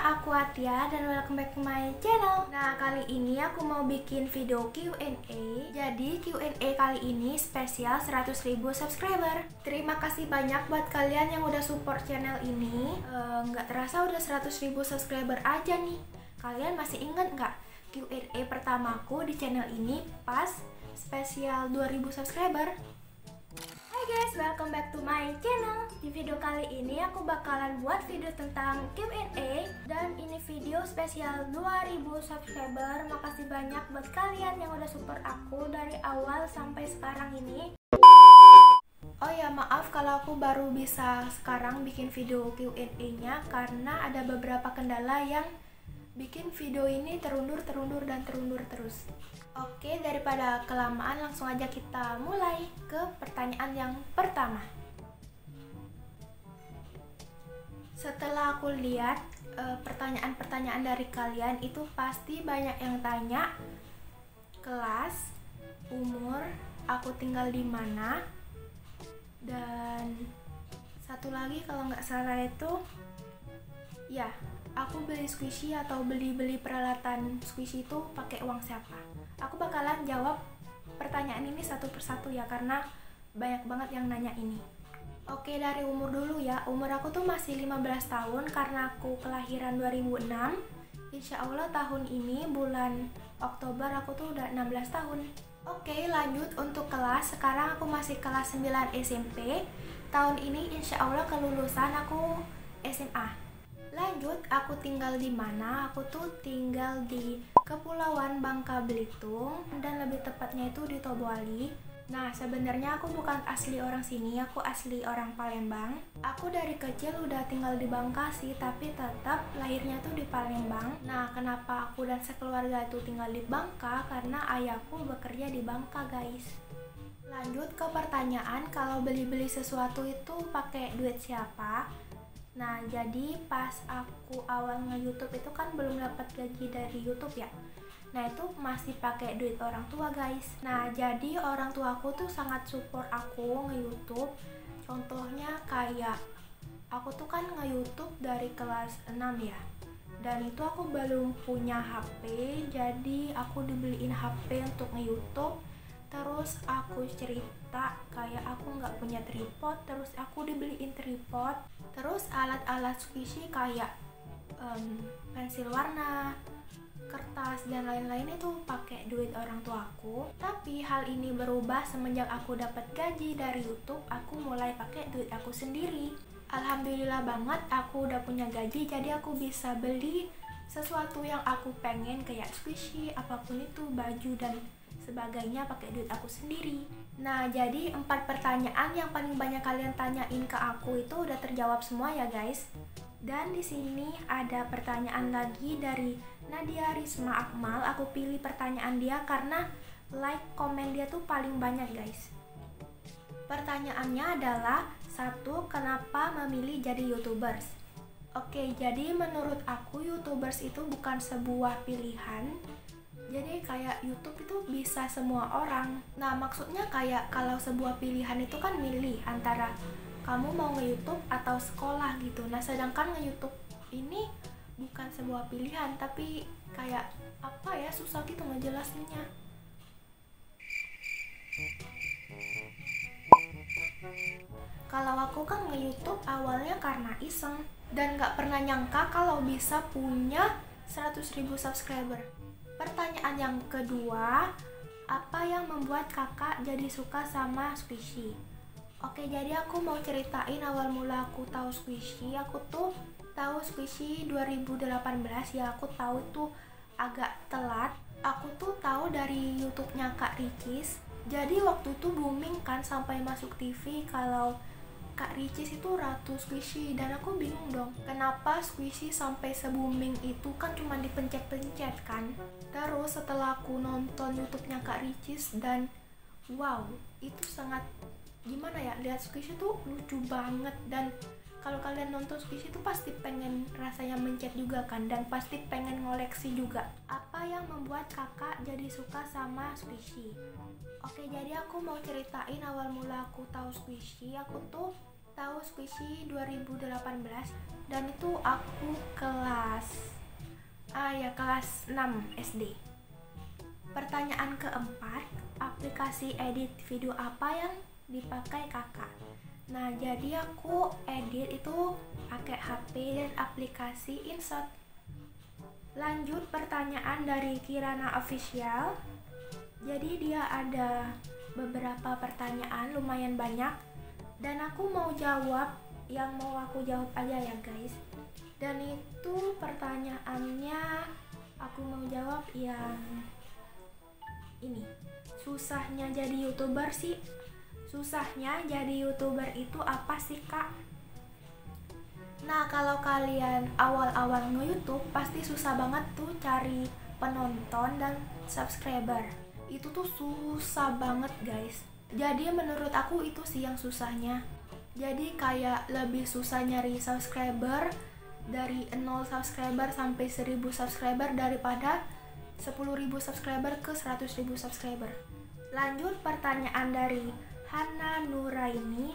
aku Atia dan welcome back to my channel. Nah, kali ini aku mau bikin video Q&A. Jadi Q&A kali ini spesial 100.000 subscriber. Terima kasih banyak buat kalian yang udah support channel ini. Nggak terasa udah 100.000 subscriber aja nih. Kalian masih inget nggak Q&A pertamaku di channel ini pas spesial 2000 subscriber? Hai guys, welcome back to my channel. Di video kali ini aku bakalan buat video tentang Q&A. Dan ini video spesial 2000 subscriber. Makasih banyak buat kalian yang udah support aku dari awal sampai sekarang ini. Oh ya, maaf kalau aku baru bisa sekarang bikin video Q&A nya, karena ada beberapa kendala yang bikin video ini terundur terus. Oke, daripada kelamaan langsung aja kita mulai ke pertanyaan yang pertama. Setelah aku lihat pertanyaan-pertanyaan dari kalian, itu pasti banyak yang tanya kelas, umur, aku tinggal di mana, dan satu lagi kalau nggak salah itu ya, aku beli squishy atau beli peralatan squishy itu pakai uang siapa. Aku bakalan jawab pertanyaan ini satu persatu ya, karena banyak banget yang nanya ini. Oke, dari umur dulu ya. Umur aku tuh masih 15 tahun karena aku kelahiran 2006. Insya Allah tahun ini bulan Oktober aku tuh udah 16 tahun. Oke, lanjut untuk kelas. Sekarang aku masih kelas 9 SMP. Tahun ini insya Allah kelulusan aku SMA. Lanjut, aku tinggal di mana? Aku tuh tinggal di Kepulauan Bangka Belitung, dan lebih tepatnya itu di Tobuali. Nah, sebenarnya aku bukan asli orang sini, aku asli orang Palembang. Aku dari kecil udah tinggal di Bangka sih, tapi tetap lahirnya tuh di Palembang. Nah, kenapa aku dan sekeluarga itu tinggal di Bangka? Karena ayahku bekerja di Bangka, guys. Lanjut ke pertanyaan, kalau beli-beli sesuatu itu pakai duit siapa? Nah, jadi pas aku awal nge-YouTube itu kan belum dapat gaji dari YouTube ya. Nah, itu masih pakai duit orang tua, guys. Nah, jadi orang tua aku tuh sangat support aku nge-YouTube. Contohnya kayak aku tuh kan nge-YouTube dari kelas 6 ya. Dan itu aku belum punya HP, jadi aku dibeliin HP untuk nge-YouTube. Terus aku cerita kayak aku nggak punya tripod, terus aku dibeliin tripod. Terus alat-alat squishy kayak pensil warna, kertas, dan lain-lain itu pakai duit orang tuaku. Tapi hal ini berubah semenjak aku dapat gaji dari YouTube. Aku mulai pakai duit aku sendiri. Alhamdulillah banget aku udah punya gaji, jadi aku bisa beli sesuatu yang aku pengen kayak squishy, apapun itu, baju dan sebagainya pakai duit aku sendiri. Nah, jadi 4 pertanyaan yang paling banyak kalian tanyain ke aku itu udah terjawab semua ya, guys. Dan di sini ada pertanyaan lagi dari Nadia Risma Akmal. Aku pilih pertanyaan dia karena like, komen dia tuh paling banyak, guys. Pertanyaannya adalah, 1. Kenapa memilih jadi YouTubers? Oke, jadi menurut aku YouTubers itu bukan sebuah pilihan. Jadi kayak YouTube itu bisa semua orang. Nah, maksudnya kayak kalau sebuah pilihan itu kan milih antara kamu mau nge-YouTube atau sekolah gitu. Nah, sedangkan nge-YouTube ini bukan sebuah pilihan, tapi kayak apa ya, susah gitu ngejelasinnya. Kalau aku kan nge-YouTube awalnya karena iseng dan gak pernah nyangka kalau bisa punya 100.000 subscriber. Pertanyaan yang kedua, apa yang membuat kakak jadi suka sama squishy? Oke, jadi aku mau ceritain awal mula aku tahu squishy. Aku tuh tahu squishy 2018 ya, aku tahu itu agak telat. Aku tuh tahu dari YouTube-nya Kak Ricis. Jadi waktu itu booming kan sampai masuk TV kalau Kak Ricis itu ratu squishy, dan aku bingung dong kenapa squishy sampai se-booming itu, kan cuma dipencet-pencet kan. Terus setelah aku nonton YouTube-nya Kak Ricis, dan wow, itu sangat gimana ya, lihat squishy tuh lucu banget. Dan kalau kalian nonton squishy tuh pasti pengen rasanya mencet juga kan, dan pasti pengen ngoleksi juga. Apa yang membuat kakak jadi suka sama squishy? Oke, jadi aku mau ceritain awal mula aku tahu squishy. Aku tuh tahu Squishy 2018 dan itu aku kelas kelas 6 SD. Pertanyaan keempat, aplikasi edit video apa yang dipakai kakak? Nah, jadi aku edit itu pakai HP dan aplikasi InShot. Lanjut pertanyaan dari Kirana Official. Jadi dia ada beberapa pertanyaan, lumayan banyak, dan aku mau jawab yang mau aku jawab aja ya guys. Dan itu pertanyaannya aku mau jawab yang ini. Susahnya jadi YouTuber sih. Susahnya jadi YouTuber itu apa sih, Kak? Nah, kalau kalian awal-awal nge-YouTube pasti susah banget tuh cari penonton dan subscriber. Itu tuh susah banget, guys. Jadi menurut aku itu sih yang susahnya. Jadi kayak lebih susah nyari subscriber dari 0 subscriber sampai 1000 subscriber daripada 10.000 subscriber ke 100.000 subscriber. Lanjut pertanyaan dari Hana Nuraini.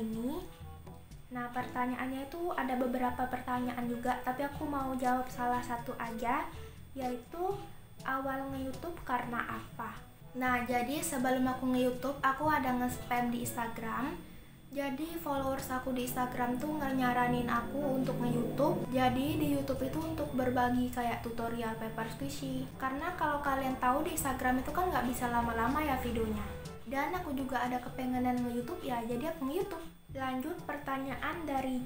Nah, pertanyaannya itu ada beberapa pertanyaan juga, tapi aku mau jawab salah satu aja, yaitu awal nge-YouTube karena apa? Nah, jadi sebelum aku nge-YouTube, aku ada nge-spam di Instagram. Jadi followers aku di Instagram tuh nyaranin aku untuk nge-YouTube. Jadi di YouTube itu untuk berbagi kayak tutorial paper squishy. Karena kalau kalian tahu di Instagram itu kan nggak bisa lama-lama ya videonya. Dan aku juga ada kepengenan nge-YouTube ya, jadi aku nge-YouTube. Lanjut pertanyaan dari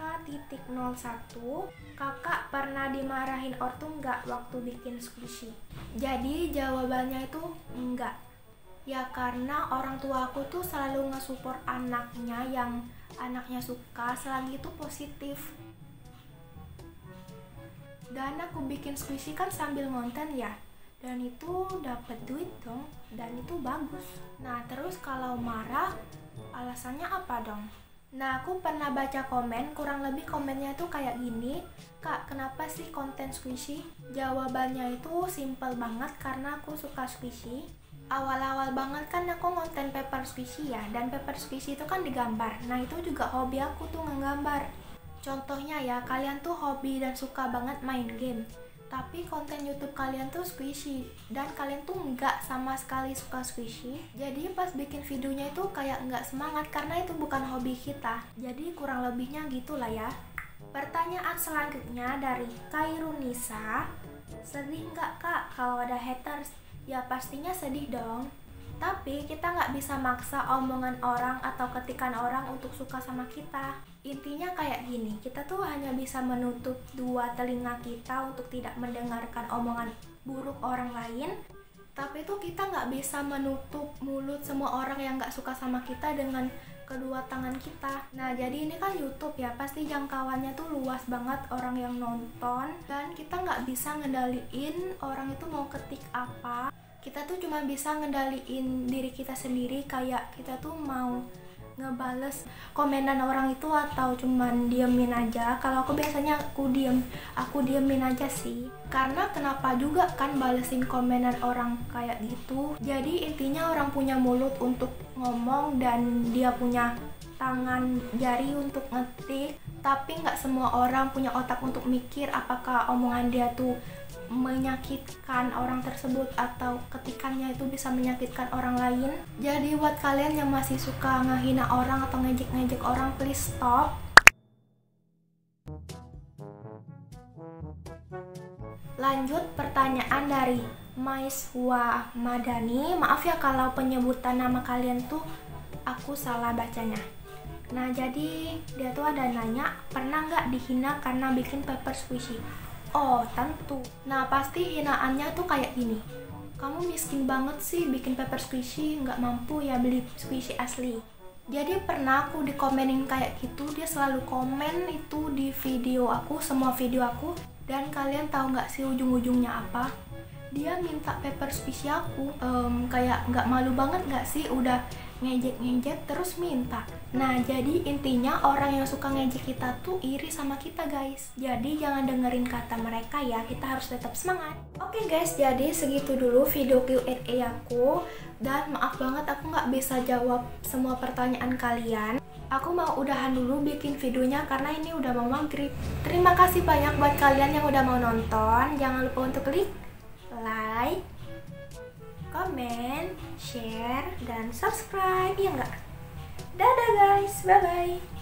JK.01. Kakak pernah dimarahin ortu nggak waktu bikin squishy? Jadi jawabannya itu enggak. Ya karena orang tua aku tuh selalu nge-support anaknya yang anaknya suka selagi itu positif. Dan aku bikin squishy kan sambil ngonten ya, dan itu dapat duit dong, dan itu bagus. Nah terus kalau marah alasannya apa dong? Nah aku pernah baca komen, kurang lebih komennya tuh kayak gini, Kak kenapa sih konten squishy? Jawabannya itu simple banget, karena aku suka squishy. Awal-awal banget kan aku ngonten paper squishy ya, dan paper squishy itu kan digambar. Nah itu juga hobi aku tuh ngegambar. Contohnya ya, kalian tuh hobi dan suka banget main game, tapi konten YouTube kalian tuh squishy dan kalian tuh nggak sama sekali suka squishy. Jadi pas bikin videonya itu kayak nggak semangat karena itu bukan hobi kita. Jadi kurang lebihnya gitulah ya. Pertanyaan selanjutnya dari Kairunisa. Sedih nggak kak kalau ada haters? Ya pastinya sedih dong. Tapi kita nggak bisa maksa omongan orang atau ketikan orang untuk suka sama kita. Intinya kayak gini, kita tuh hanya bisa menutup dua telinga kita untuk tidak mendengarkan omongan buruk orang lain. Tapi tuh kita nggak bisa menutup mulut semua orang yang nggak suka sama kita dengan kedua tangan kita. Nah jadi ini kan YouTube ya, pasti jangkauannya tuh luas banget orang yang nonton. Dan kita nggak bisa ngendaliin orang itu mau ketik apa. Kita tuh cuma bisa ngendaliin diri kita sendiri, kayak kita tuh mau ngebales komenan orang itu atau cuman diemin aja. Kalau aku biasanya aku diemin aja sih, karena kenapa juga kan balesin komenan orang kayak gitu. Jadi intinya orang punya mulut untuk ngomong dan dia punya tangan jari untuk ngetik, tapi nggak semua orang punya otak untuk mikir apakah omongan dia tuh menyakitkan orang tersebut atau ketikannya itu bisa menyakitkan orang lain. Jadi buat kalian yang masih suka ngehina orang atau ngejek-ngejek orang, please stop. Lanjut pertanyaan dari Maiswa Madani. Maaf ya kalau penyebutan nama kalian tuh aku salah bacanya. Nah jadi dia tuh ada nanya, pernah nggak dihina karena bikin paper squishy? Oh tentu. Nah pasti hinaannya tuh kayak gini, kamu miskin banget sih bikin paper squishy, nggak mampu ya beli squishy asli. Jadi pernah aku dikomenin kayak gitu. Dia selalu komen itu di video aku, semua video aku. Dan kalian tahu nggak sih ujung-ujungnya apa? Dia minta paper squishy aku. Kayak nggak malu banget nggak sih, udah ngejek-ngejek terus minta. Nah jadi intinya orang yang suka ngejek kita tuh iri sama kita guys. Jadi jangan dengerin kata mereka ya, kita harus tetap semangat. Oke guys, jadi segitu dulu video Q&A aku. Dan maaf banget aku nggak bisa jawab semua pertanyaan kalian. Aku mau udahan dulu bikin videonya karena ini udah mau maghrib. Terima kasih banyak buat kalian yang udah mau nonton. Jangan lupa untuk klik like, comment, share, dan subscribe, ya enggak? Dadah guys, bye-bye.